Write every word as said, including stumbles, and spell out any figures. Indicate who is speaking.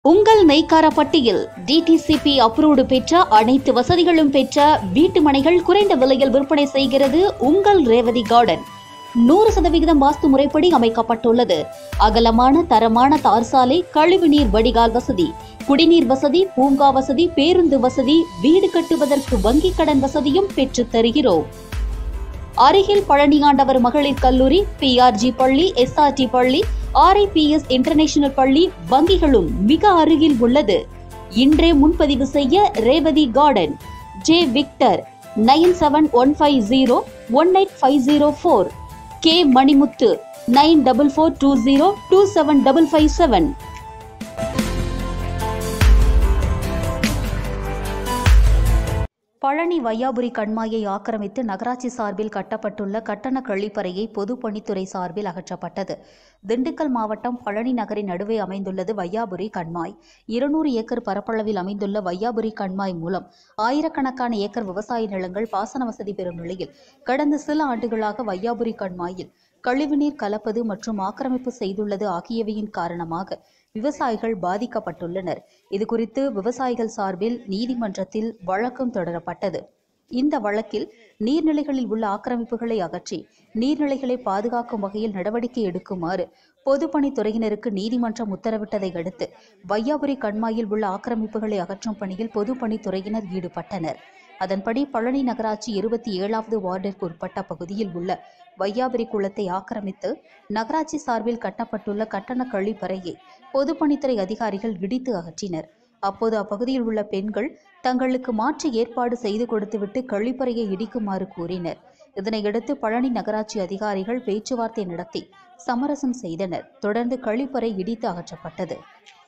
Speaker 1: உங்கள் நெய்க்காரப்பட்டியில் DTCP approved பெற்ற அனைத்து வசதிகளும் பெற்ற வீட்டு மனைகள் குறைந்த விலையில் விற்பனை செய்கிறது உங்கள் ரேவதி கார்டன். நூறு சதவிகிதம் வாஸ்து முறைப்படி அமைக்கப்பட்டுள்ளது. அகலமான தரமான தார் சாலை, கழிவுநீர் வடிகால் வசதி, குடிநீர் வசதி, பூங்கா வசதி, பேருந்து வசதி, வீடு கட்டுவதற்கு வங்கிக் கடன் வசதியும் பெற்றுத் தருகிறோம். அருகில் பழனியாண்டவர் மகளிர் கல்லூரி, பிஆர்ஜி பள்ளி, எஸ்ஆர்டி பள்ளி, ஆர்ஐபிஎஸ் இன்டர்நேஷனல் பள்ளி, வங்கிகளும் மிக அருகில் உள்ளது. இன்றே முன்பதிவு செய்ய Revathi garden. J victor nine seven one five zero one eight five zero four, K Manimuthu nine double four two zero two seven double five seven. Palani Vaiyapuri கண்மாயை ஆக்கிரமித்து நகராட்சி சார்பில் கட்டப்பட்டுள்ள கட்டண கழிப்பறையை பொதுப்பணித்துறை சார்பில் அகற்றப்பட்டது. திண்டுக்கல் மாவட்டம் பழனி நகரின் நடுவே அமைந்துள்ளது வையாபுரி கண்மாய். இருநூறு ஏக்கர் பரப்பளவில் அமைந்துள்ள வையாபுரி கண்மாய் மூலம் ஆயிரக்கணக்கான ஏக்கர் விவசாய நிலங்கள் பாசன வசதி பெறும் நிலையில் கடந்த சில ஆண்டுகளாக வையாபுரி கண்மாயில் கழிவுநீர் கலப்பது மற்றும் ஆக்கிரமிப்பு செய்துள்ளது ஆகியவையின் காரணமாக விவசாயிகள் பாதிக்கப்பட்டுள்ளனர். இதுகுறித்து விவசாயிகள் சார்பில் நீதிமன்றத்தில் வழக்கும் தொடரப்பட்டது. இந்த வழக்கில் நீர்நிலைகளில் உள்ள ஆக்கிரமிப்புகளை அகற்றி நீர்நிலைகளை பாதுகாக்கும் வகையில் நடவடிக்கை எடுக்குமாறு பொதுப்பணித்துறையினருக்கு நீதிமன்றம் உத்தரவிட்டதை அடுத்து வையாபுரி கண்மாயில் உள்ள ஆக்கிரமிப்புகளை அகற்றும் பணியில் பொதுப்பணித்துறையினர் ஈடுபட்டனர். அதன்படி பழனி நகராட்சி இருபத்தி ஏழாவது வார்டிற்கு உட்பட்ட பகுதியில் உள்ள வையாபுரி குளத்தை ஆக்கிரமித்து நகராட்சி சார்பில் கட்டப்பட்டுள்ள கட்டண கழிப்பறையை பொதுப்பணித்துறை அதிகாரிகள் இடித்து அகற்றினர். அப்போது அப்பகுதியில் உள்ள பெண்கள் தங்களுக்கு மாற்று ஏற்பாடு செய்து கொடுத்துவிட்டு கழிப்பறையை இடிக்குமாறு கூறினர். இதனையடுத்து பழனி நகராட்சி அதிகாரிகள் பேச்சுவார்த்தை நடத்தி சமரசம் செய்தனர். தொடர்ந்து கழிப்பறை இடித்து அகற்றப்பட்டது.